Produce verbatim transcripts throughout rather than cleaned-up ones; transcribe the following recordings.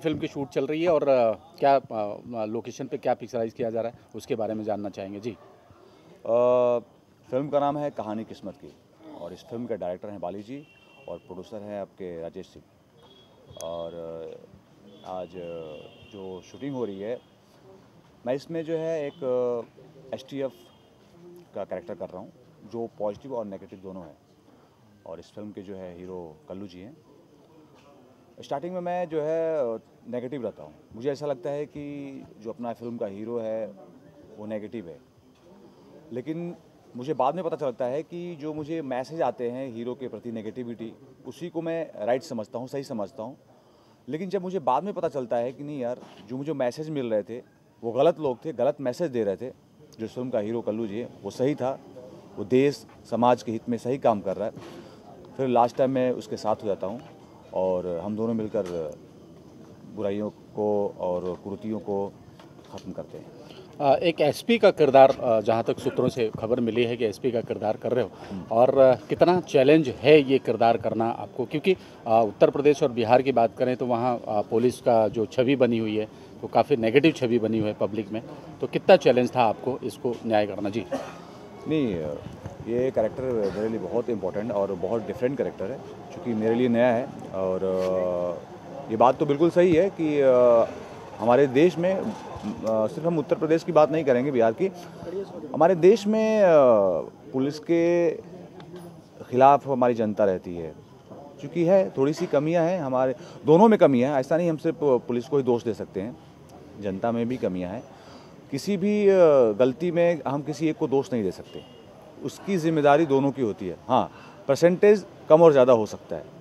Film की shoot चल रही है और अ, क्या अ, लोकेशन पे क्या पिक्चराइज किया जा रहा है उसके बारे में जानना चाहेंगे जी। अ, फिल्म का नाम है कहानी किस्मत की और इस फिल्म के डायरेक्टर हैं बाली जी और प्रोड्यूसर हैं आपके राजेश सिंह। और अ, आज अ, जो शूटिंग हो रही है, मैं इसमें जो है एक एस टी एफ का कैरेक्टर कर रहा हूँ जो पॉजिटिव और नेगेटिव दोनों है। और इस फिल्म के जो है हीरो कल्लू जी हैं। स्टार्टिंग में मैं जो है नेगेटिव रहता हूँ, मुझे ऐसा लगता है कि जो अपना फिल्म का हीरो है वो नेगेटिव है, लेकिन मुझे बाद में पता चलता है कि जो मुझे मैसेज आते हैं हीरो के प्रति नेगेटिविटी, उसी को मैं राइट समझता हूँ, सही समझता हूँ। लेकिन जब मुझे बाद में पता चलता है कि नहीं यार, जो मुझे मैसेज मिल रहे थे वो गलत लोग थे, गलत मैसेज दे रहे थे। जो फिल्म का हीरो कल्लू जी है वो सही था, वो देश समाज के हित में सही काम कर रहा है। फिर लास्ट टाइम मैं उसके साथ हो जाता हूँ और हम दोनों मिलकर बुराइयों को और कुरीतियों को ख़त्म करते हैं। अ, एक एसपी का किरदार, अ, जहाँ तक सूत्रों से खबर मिली है कि एसपी का किरदार कर रहे हो, और अ, कितना चैलेंज है ये किरदार करना आपको, क्योंकि अ, उत्तर प्रदेश और बिहार की बात करें तो वहाँ अ, पुलिस का जो छवि बनी हुई है वो काफ़ी नेगेटिव छवि बनी हुई है पब्लिक में, तो कितना चैलेंज था आपको इसको न्याय करना जी। नहीं, ये कैरेक्टर मेरे लिए बहुत इम्पोर्टेंट और बहुत डिफरेंट कैरेक्टर है, क्योंकि मेरे लिए नया है। और अ, ये बात तो बिल्कुल सही है कि अ, हमारे देश में, अ, सिर्फ हम उत्तर प्रदेश की बात नहीं करेंगे, बिहार की, हमारे देश में अ, पुलिस के खिलाफ हमारी जनता रहती है। क्योंकि है थोड़ी सी कमियां हैं, हमारे दोनों में कमियां हैं। ऐसा नहीं हम सिर्फ पुलिस को ही दोष दे सकते हैं, जनता में भी कमियां हैं। किसी भी अ, गलती में हम किसी एक को दोष नहीं दे सकते, उसकी जिम्मेदारी दोनों की होती है। हाँ, परसेंटेज कम और ज़्यादा हो सकता है।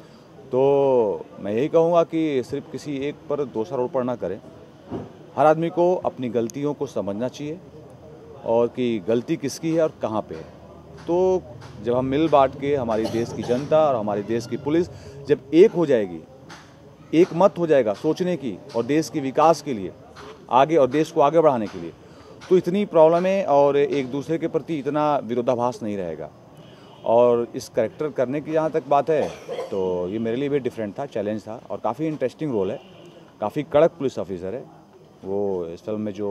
तो मैं यही कहूँगा कि सिर्फ किसी एक पर दोषारोपण ना करें। हर आदमी को अपनी गलतियों को समझना चाहिए और कि गलती किसकी है और कहाँ पे है। तो जब हम मिल बांट के, हमारी देश की जनता और हमारी देश की पुलिस जब एक हो जाएगी, एक मत हो जाएगा सोचने की और देश के विकास के लिए आगे और देश को आगे बढ़ाने के लिए, तो इतनी प्रॉब्लमें और एक दूसरे के प्रति इतना विरोधाभास नहीं रहेगा। और इस कैरेक्टर करने की जहाँ तक बात है, तो ये मेरे लिए भी डिफरेंट था, चैलेंज था और काफ़ी इंटरेस्टिंग रोल है। काफ़ी कड़क पुलिस ऑफिसर है वो। इस फिल्म में जो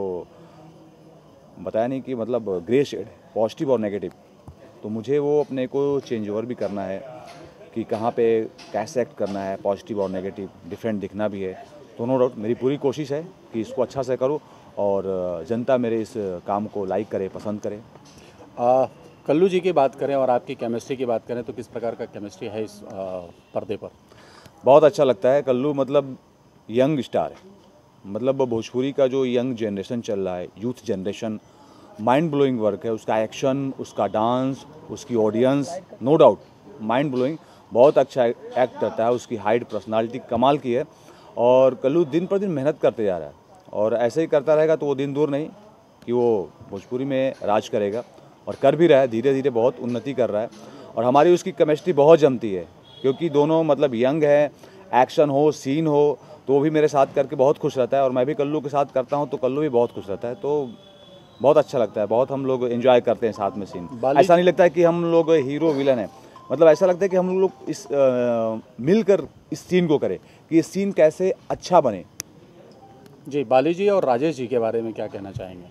बताया नहीं कि मतलब ग्रे शेड, पॉजिटिव और नेगेटिव, तो मुझे वो अपने को चेंज ओवर भी करना है कि कहाँ पे कैसे एक्ट करना है, पॉजिटिव और नेगेटिव डिफरेंट दिखना भी है। तो नो डाउट मेरी पूरी कोशिश है कि इसको अच्छा से करूँ और जनता मेरे इस काम को लाइक करे, पसंद करे। आ, कल्लू जी की बात करें और आपकी केमिस्ट्री की बात करें तो किस प्रकार का केमिस्ट्री है इस आ, पर्दे पर? बहुत अच्छा लगता है। कल्लू मतलब यंग स्टार है, मतलब भोजपुरी का जो यंग जनरेशन चल रहा है, youth generation, mind blowing work है उसका। एक्शन, उसका डांस, उसकी audience, no doubt mind blowing. बहुत अच्छा एक्ट करता है, उसकी हाइट, पर्सनालिटी कमाल की है। और कल्लू दिन पर दिन मेहनत करते जा रहा है और ऐसे ही करता रहेगा तो वो दिन दूर नहीं कि वो भोजपुरी में राज करेगा, और कर भी रहा है, धीरे धीरे बहुत उन्नति कर रहा है। और हमारी उसकी केमिस्ट्री बहुत जमती है, क्योंकि दोनों मतलब यंग है, एक्शन हो, सीन हो, तो वो भी मेरे साथ करके बहुत खुश रहता है और मैं भी कल्लू के साथ करता हूँ तो कल्लू भी बहुत खुश रहता है। तो बहुत अच्छा लगता है, बहुत हम लोग एंजॉय करते हैं साथ में सीन। ऐसा नहीं लगता है कि हम लोग हीरो विलन हैं, मतलब ऐसा लगता है कि हम लोग इस आ, मिलकर इस सीन को करें कि ये सीन कैसे अच्छा बने। जी, बाली जी और राजेश जी के बारे में क्या कहना चाहेंगे?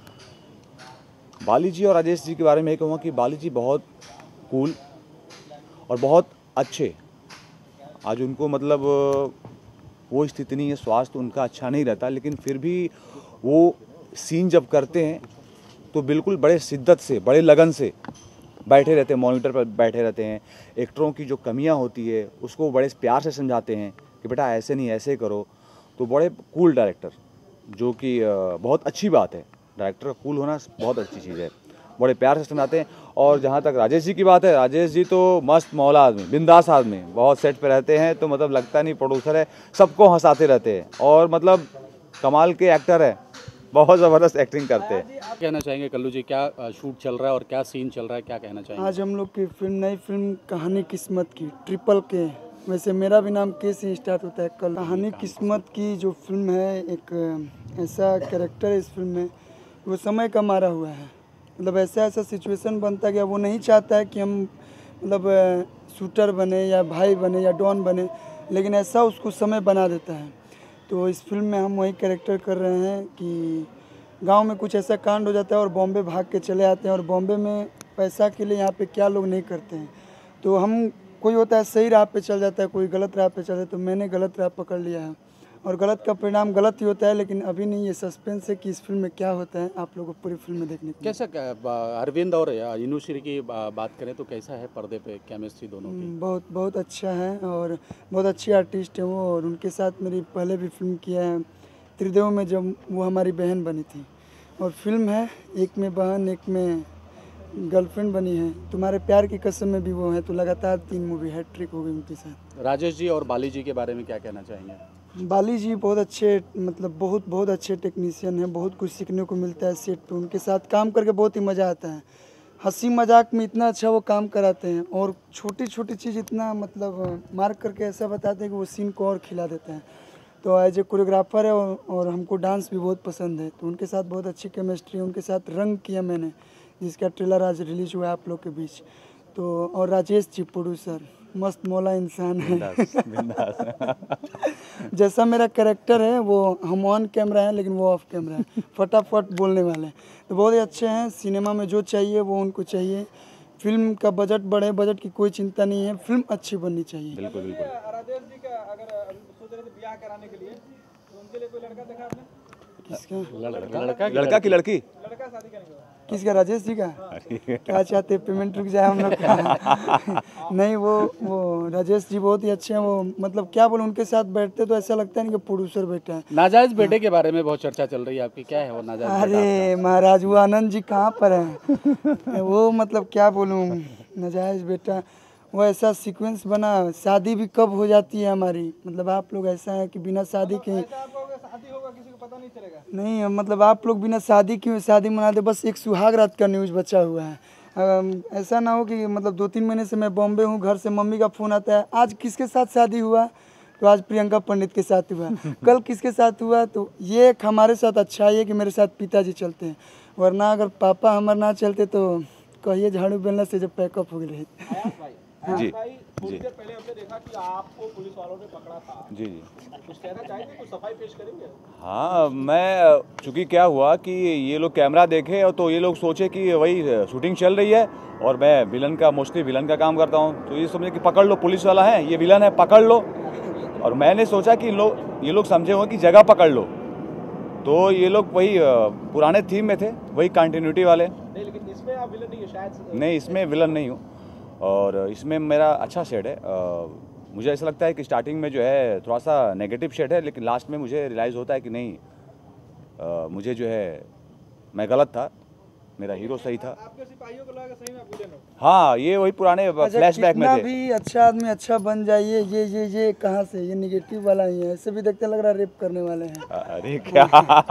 बाली जी और राजेश जी के बारे में ये कहूँगा कि बाली जी बहुत कूल और बहुत अच्छे। आज उनको मतलब वो स्थिति नहीं है, स्वास्थ्य उनका अच्छा नहीं रहता, लेकिन फिर भी वो सीन जब करते हैं तो बिल्कुल बड़े शिद्दत से, बड़े लगन से बैठे रहते हैं, मॉनिटर पर बैठे रहते हैं। एक्टरों की जो कमियां होती है उसको बड़े प्यार से समझाते हैं कि बेटा ऐसे नहीं, ऐसे करो। तो बड़े कूल डायरेक्टर, जो कि बहुत अच्छी बात है। डायरेक्टर का कूल होना बहुत अच्छी चीज़ है, बड़े प्यार से समझाते हैं। और जहाँ तक राजेश जी की बात है, राजेश जी तो मस्त मौला आदमी, बिंदास आदमी, बहुत सेट पे रहते हैं, तो मतलब लगता नहीं प्रोड्यूसर है, सबको हंसाते रहते हैं और मतलब कमाल के एक्टर है, बहुत ज़बरदस्त एक्टिंग करते हैं। क्या कहना चाहेंगे कल्लू जी, क्या आ, शूट चल रहा है और क्या सीन चल रहा है, क्या कहना चाहेंगे? आज हम लोग की फिल्म, नई फिल्म कहानी किस्मत की, ट्रिपल के, वैसे मेरा भी नाम के से स्टार्ट होता है। कल कहानी किस्मत की जो फिल्म है, एक ऐसा कैरेक्टर है इस फिल्म में, वो समय का मारा हुआ है। मतलब ऐसा ऐसा सिचुएशन बनता गया, वो नहीं चाहता है कि हम मतलब शूटर बने या भाई बने या डॉन बने, लेकिन ऐसा उसको समय बना देता है। तो इस फिल्म में हम वही कैरेक्टर कर रहे हैं कि गांव में कुछ ऐसा कांड हो जाता है और बॉम्बे भाग के चले आते हैं, और बॉम्बे में पैसा के लिए यहाँ पे क्या लोग नहीं करते हैं। तो हम कोई होता है सही राह पे चल जाता है, कोई गलत राह पे चल जाता है, तो मैंने गलत राह पकड़ लिया है और गलत का परिणाम गलत ही होता है। लेकिन अभी नहीं, ये सस्पेंस है कि इस फिल्म में क्या होता है, आप लोगों को पूरी फिल्म में देखने को। कैसा क्या- बा- अरविंद और इनुश्री की बा- बात करें तो कैसा है पर्दे पे केमिस्ट्री दोनों की? बहुत बहुत अच्छा है और बहुत अच्छी आर्टिस्ट है वो, और उनके साथ मेरी पहले भी फिल्म किया है त्रिदेव में, जब वो हमारी बहन बनी थी। और फिल्म है एक में बहन एक में गर्लफ्रेंड बनी है, तुम्हारे प्यार की कसम में भी वो है, तो लगातार तीन मूवी हैट ट्रिक हो गई उनके साथ। राजेश जी और बाली जी के बारे में क्या कहना चाहेंगे? बाली जी बहुत अच्छे, मतलब बहुत बहुत अच्छे टेक्नीशियन हैं, बहुत कुछ सीखने को मिलता है सेट पे, उनके साथ काम करके बहुत ही मज़ा आता है। हंसी मजाक में इतना अच्छा वो काम कराते हैं और छोटी छोटी चीज़ इतना मतलब मार्क करके ऐसा बताते हैं कि वो सीन को और खिला देते हैं। तो एज ए कोरियोग्राफर है और, और हमको डांस भी बहुत पसंद है, तो उनके साथ बहुत अच्छी केमिस्ट्री है। उनके साथ रंग किया मैंने, जिसका ट्रेलर आज रिलीज हुआ है आप लोग के बीच। तो और राजेश जी प्रोड्यूसर, मस्त मौला इंसान है। जैसा मेरा कैरेक्टर है वो, हम ऑन कैमरा है लेकिन वो ऑफ कैमरा है, फटाफट बोलने वाले हैं। तो बहुत ही अच्छे हैं। सिनेमा में जो चाहिए वो उनको चाहिए। फिल्म का बजट बढ़े, बजट की कोई चिंता नहीं है, फिल्म अच्छी बननी चाहिए। बिल्कुल बिल्कुल। राजेश जी का अगर सोच रहे थे ब्याह कराने के लिए, तो उनके लिए कोई लड़का देखा आपने? किसका? लड़का लड़का लड़का की लड़की? लड़का शादी करेंगे? किसका? राजेश जी का? क्या चाहते हैं, पेमेंट रुक जाए हम लोग का? नहीं, वो वो राजेश जी बहुत ही अच्छे हैं। वो मतलब क्या बोलूं, उनके साथ बैठते तो ऐसा लगता है कि प्रोड्यूसर बैठा है। नाजायज बेटे के बारे में बहुत चर्चा चल रही है आपकी, क्या है वो नाजायज बेटा? अरे महाराज, वो आनंद जी कहाँ पर हैं? वो मतलब क्या बोलूं, नाजायज बेटा, वो ऐसा सीक्वेंस बना, शादी भी कब हो जाती है हमारी, मतलब आप लोग ऐसा है कि बिना शादी के आप लोगों का शादी होगा किसी को पता नहीं चलेगा? नहीं, मतलब आप लोग बिना शादी क्यों शादी मना दे, बस एक सुहाग रात का न्यूज़ बचा हुआ है। अम, ऐसा ना हो कि मतलब दो तीन महीने से मैं बॉम्बे हूँ, घर से मम्मी का फ़ोन आता है, आज किसके साथ शादी हुआ, तो आज प्रियंका पंडित के साथ हुआ, कल किसके साथ हुआ। तो ये एक हमारे साथ अच्छा है कि मेरे साथ पिताजी चलते हैं, वरना अगर पापा हमारे ना चलते तो कहिए झाड़ू बेलना से जब पैकअप हो गई रही। आयास भाई, जी भाई थोड़ी देर पहले हमने देखा कि आपको पुलिस वालों ने पकड़ा था। जी जी। कुछ कहना चाहेंगे, कुछ सफाई पेश करेंगे? हाँ, मैं चूँकि क्या हुआ कि ये लोग कैमरा देखे और तो ये लोग सोचे कि वही शूटिंग चल रही है और मैं विलन का मोस्टली विलन का काम करता हूँ, तो ये समझे कि पकड़ लो, पुलिस वाला है, ये विलन है, पकड़ लो। और मैंने सोचा कि लोग ये लोग समझे हों कि जगह पकड़ लो, तो ये लोग वही पुराने थीम में थे, वही कंटिन्यूटी वाले। नहीं, लेकिन इसमें आप विलन नहीं है शायद। नहीं, इसमें विलन नहीं हूँ और इसमें मेरा अच्छा शेड है। आ, मुझे ऐसा लगता है कि स्टार्टिंग में जो है थोड़ा सा नेगेटिव शेड है, लेकिन लास्ट में मुझे रियलाइज़ होता है कि नहीं, आ, मुझे जो है मैं गलत था, मेरा हीरो सही था। आपके सिपाहियों को लगा सही में आप विलन हो? हाँ, ये वही पुराने फ्लैशबैक में कितना थे। भी अच्छा आदमी अच्छा बन जाइए, ये ये ये कहाँ से, ये निगेटिव वाला ही है, ऐसे भी देखते लग रहा रेप करने वाले हैं। अरे क्या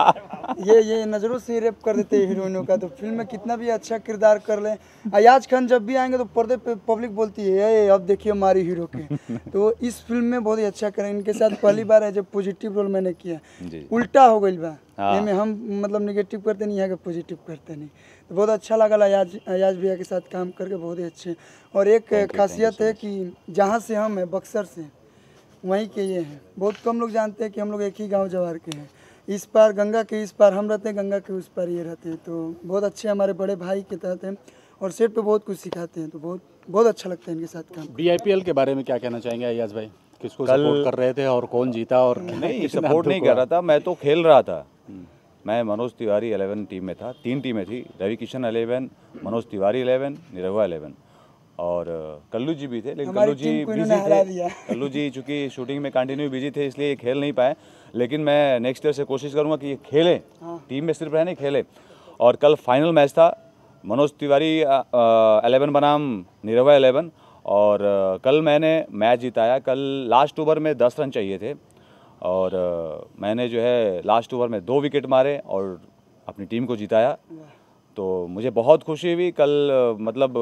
ये ये नज़रों से रेप कर देते हैं हीरोइनों का। तो फिल्म में कितना भी अच्छा किरदार कर लें, अयाज खान जब भी आएंगे तो पर्दे पे पब्लिक बोलती है ए अब देखिए हमारी हीरो के। तो इस फिल्म में बहुत ही अच्छा करें। इनके साथ पहली बार है जब पॉजिटिव रोल मैंने किया, जी। उल्टा हो गई बा। हाँ। में हम मतलब निगेटिव करते नहीं है कि पॉजिटिव करते नहीं। तो बहुत अच्छा लगा अयाज अयाज भैया के साथ काम करके, बहुत ही अच्छे। और एक खासियत है कि जहाँ से हम हैं, बक्सर से, वहीं के ये हैं। बहुत कम लोग जानते हैं कि हम लोग एक ही गांव जवार के हैं। इस पार गंगा के इस पार हम रहते हैं, गंगा के उस पार ये रहते हैं। तो बहुत अच्छे हमारे बड़े भाई के तहत हैं और सेट पे बहुत कुछ सिखाते हैं। तो बहुत बहुत अच्छा लगता है इनके साथ काम। बी आई पी एल के बारे में क्या कहना चाहेंगे अयाज भाई? किसको सपोर्ट कर रहे थे और कौन जीता? और नहीं, सपोर्ट नहीं कर रहा था, मैं तो खेल रहा था। मैं मनोज तिवारी इलेवन टीम में था, तीन टीमें थी, Ravi Kishan eleven, Manoj Tiwari eleven, Nirahua eleven और कल्लू जी भी थे। लेकिन कल्लू जी बिजी थे, कल्लू जी चूँकि शूटिंग में कंटिन्यू बिजी थे, इसलिए ये खेल नहीं पाए। लेकिन मैं नेक्स्ट ईयर से कोशिश करूँगा कि ये खेलें, टीम में सिर्फ रहने खेले। और कल फाइनल मैच था, मनोज तिवारी इलेवन बनाम निरहुआ इलेवन, और कल मैंने मैच जिताया। कल लास्ट ओवर में दस रन चाहिए थे और मैंने जो है लास्ट ओवर में दो विकेट मारे और अपनी टीम को जिताया। तो मुझे बहुत खुशी हुई कल, मतलब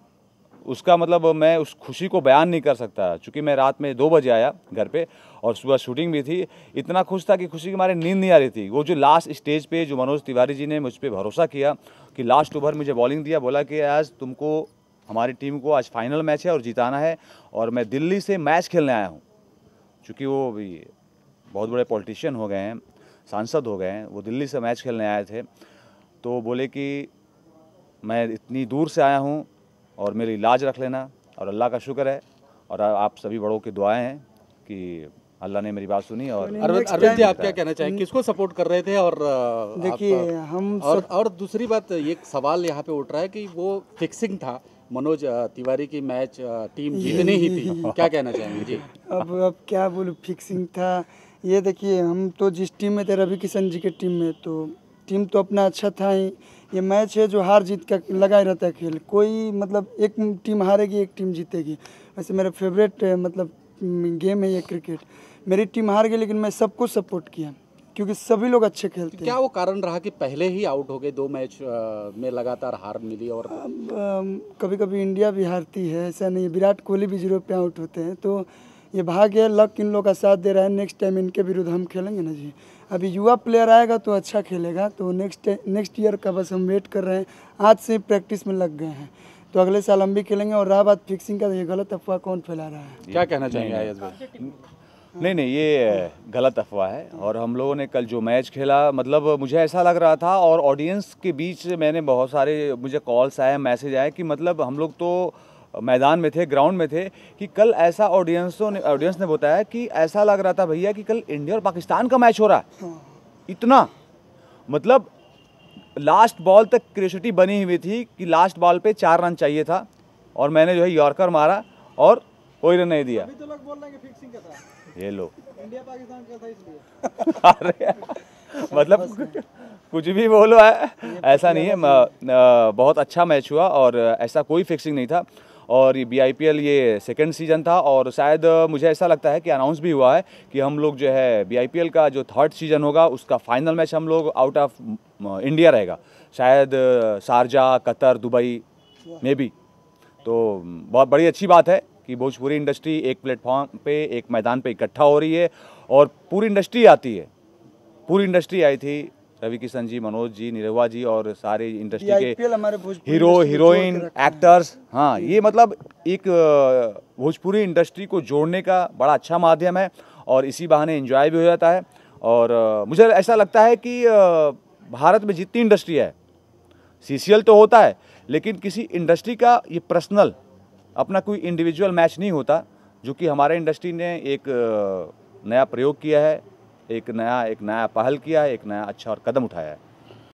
उसका मतलब मैं उस खुशी को बयान नहीं कर सकता, क्योंकि मैं रात में दो बजे आया घर पे और सुबह शूटिंग भी थी। इतना खुश था कि खुशी के मारे नींद नहीं आ रही थी। वो जो लास्ट स्टेज पे जो मनोज तिवारी जी ने मुझ पर भरोसा किया कि लास्ट ओवर मुझे बॉलिंग दिया, बोला कि आज तुमको हमारी टीम को आज फाइनल मैच है और जिताना है, और मैं दिल्ली से मैच खेलने आया हूँ, क्योंकि वो भी बहुत बड़े पॉलिटिशियन हो गए हैं, सांसद हो गए हैं, वो दिल्ली से मैच खेलने आए थे। तो बोले कि मैं इतनी दूर से आया हूँ और मेरी लाज रख लेना, और अल्लाह का शुक्र है और आप सभी बड़ों की दुआएं हैं कि अल्लाह ने मेरी बात सुनी। और अरविंद अरविंद जी, आप क्या कहना चाहेंगे, किसको सपोर्ट कर रहे थे? और अ, देखिए आप- हम और और दूसरी बात, ये सवाल यहाँ पे उठ रहा है कि वो फिक्सिंग था, मनोज अ, तिवारी की मैच अ, टीम जीतनी ही थी, क्या कहना चाहेंगे जी? अब अब क्या बोलूँ, फिक्सिंग था। ये देखिए, हम तो जिस टीम में थे, रवि किशन जी के टीम में, तो टीम तो अपना अच्छा था ही। ये मैच है जो हार जीत का लगा ही रहता है खेल, कोई मतलब एक टीम हारेगी एक टीम जीतेगी। वैसे मेरा फेवरेट मतलब गेम है ये क्रिकेट। मेरी टीम हार गई लेकिन मैं सबको सपोर्ट किया क्योंकि सभी लोग अच्छे खेलते हैं। क्या वो कारण रहा कि पहले ही आउट हो गए, दो मैच अ, में लगातार हार मिली? और अब कभी कभी इंडिया भी हारती है, ऐसा नहीं। विराट कोहली भी जीरो पे आउट होते हैं, तो ये भाग्य है, लक इन लोग का साथ दे रहा है। नेक्स्ट टाइम इनके विरुद्ध हम खेलेंगे ना जी। अभी युवा प्लेयर आएगा तो अच्छा खेलेगा, तो नेक्स्ट नेक्स्ट ईयर का बस हम वेट कर रहे हैं। आज से प्रैक्टिस में लग गए हैं, तो अगले साल हम भी खेलेंगे। और रहा बात फिक्सिंग का, तो ये गलत अफवाह कौन फैला रहा है? क्या कहना चाहेंगे आयज भाई? नहीं नहीं, ये गलत अफवाह है। और हम लोगों ने कल जो मैच खेला, मतलब मुझे ऐसा लग रहा था, और ऑडियंस के बीच मैंने बहुत सारे मुझे कॉल्स आए, मैसेज आए कि मतलब हम लोग तो मैदान में थे, ग्राउंड में थे, कि कल ऐसा ऑडियंसों ने ऑडियंस ने बताया कि ऐसा लग रहा था भैया कि कल इंडिया और पाकिस्तान का मैच हो रहा है। इतना मतलब लास्ट बॉल तक क्यूरियोसिटी बनी हुई थी कि लास्ट बॉल पे चार रन चाहिए था, और मैंने जो है यॉर्कर मारा और कोई रन नहीं दिया। अभी तो लोग बोल रहे हैं कि फिक्सिंग का था, ये लो इंडिया पाकिस्तान का था इसलिए। अरे मतलब कुछ भी बोलो है, ऐसा नहीं है। म- न- बहुत अच्छा मैच हुआ और ऐसा कोई फिक्सिंग नहीं था। और ये बी आई पी एल ये सेकेंड सीजन था, और शायद मुझे ऐसा लगता है कि अनाउंस भी हुआ है कि हम लोग जो है बी आई पी एल का जो थर्ड सीजन होगा उसका फाइनल मैच हम लोग आउट ऑफ इंडिया रहेगा, शायद शारजा, कतर, दुबई में भी। तो बहुत बड़ी अच्छी बात है कि भोजपुरी इंडस्ट्री एक प्लेटफॉर्म पे, एक मैदान पे इकट्ठा हो रही है, और पूरी इंडस्ट्री आती है। पूरी इंडस्ट्री आई थी, रवि किशन जी, मनोज जी, निरहुआ जी और सारे इंडस्ट्री के आईपीएल हमारे भोजपुरी हीरो, इंडस्ट्री को जोड़ के हीरोइन, रखा है। एक्टर्स। हाँ, ये मतलब एक अ, भोजपुरी इंडस्ट्री को जोड़ने का बड़ा अच्छा माध्यम है, और इसी बहाने एंजॉय भी हो जाता है। और अ, मुझे ऐसा लगता है कि अ, भारत में जितनी इंडस्ट्री है, सी सी एल तो होता है, लेकिन किसी इंडस्ट्री का ये पर्सनल अपना कोई इंडिविजुअल मैच नहीं होता, जो कि हमारे इंडस्ट्री ने एक अ, नया प्रयोग किया है, एक नया एक नया पहल किया है, एक नया अच्छा और कदम उठाया है।